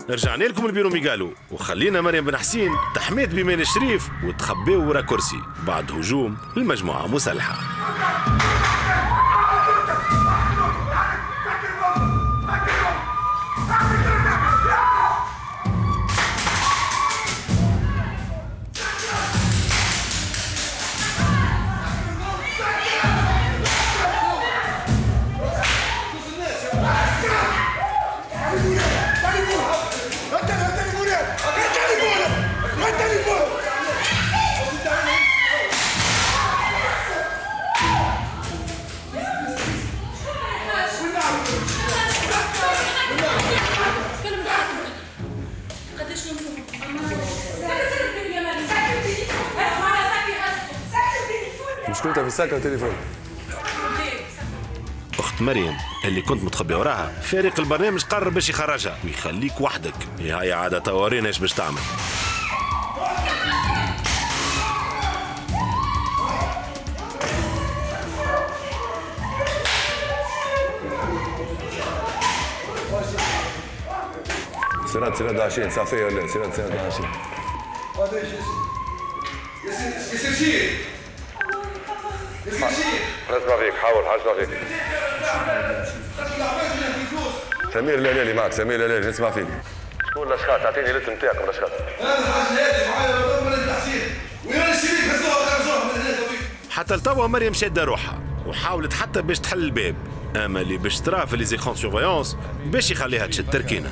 رجعنا لكم البيرو ميغالو وخلينا مريم بن حسين تحميت بمين الشريف وتخبيو ورا كرسي بعد هجوم المجموعة مسلحة. مشكلتها في الساكن والتليفون. اخت مريم اللي كنت متخبي وراها فريق البرنامج قرر باش يخرجها ويخليك وحدك. هاي عادة توارين ايش باش تعمل. سنة 20 صافية ولا سنة 20. ياسر شيخ نسمع فيك حاول نسمع فيك. سمير الهلالي معك. سمير الهلالي نسمع فيك. شكون الاشخاص؟ اعطيني الاسم نتاعكم الاشخاص. انا الحاج الهادي معايا من التحسين وين الشريك هزوها خرجوها من هنا. حتى لتوا مريم شاده روحها وحاولت حتى باش تحل الباب، اما اللي باش تراه في لي زيكرون سورفيونس باش يخليها تشد تركينه.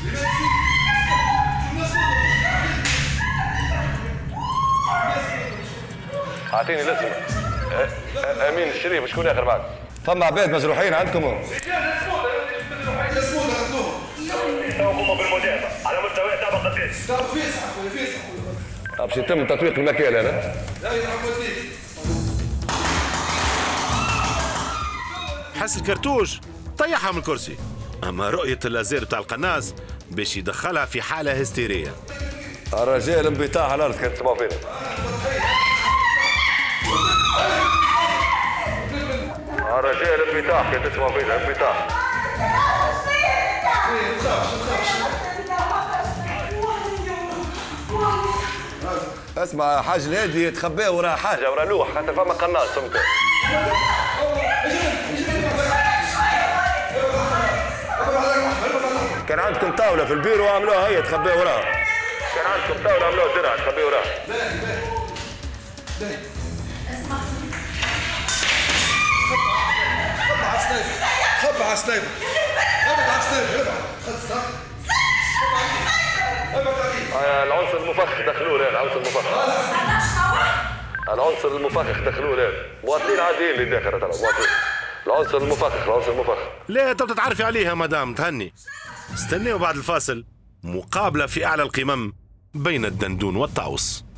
اعطيني الاسم. امين الشريف. شكون اخر بعد؟ فما عباد مجروحين عندكم؟ هما بالمدافع على مستوى طابق باش يتم تطويق المكان هذا. حس الكرتوش طيحها من الكرسي، اما رؤيه اللازير بتاع القناص باش يدخلها في حاله هستيريه. الرجال انبطاح على الارض كانت تسمعوا فينا. الرجال انبطاح كانت تسمعوا فينا. انبطاح. اسمع حاج الهادي تخباه وراه حاجه وراه لوح خاطر فما قناص فهمت. كان عندكم طاوله في البيرو عملوها هي تخباه وراها. كان عندكم طاوله عملوها درع تخبيه وراها. خبى على السنايبر. ابعد على السنايبر. العنصر المفخخ دخلوه الان. العنصر المفخخ. العنصر المفخخ دخلوه الان. مواطنين عاديين اللي داخل ترى مواطنين. العنصر المفخخ. العنصر المفخخ. لا تو تتعرفي عليها مدام تهني. استناو بعد الفاصل مقابله في اعلى القمم بين الدندون والطاووس.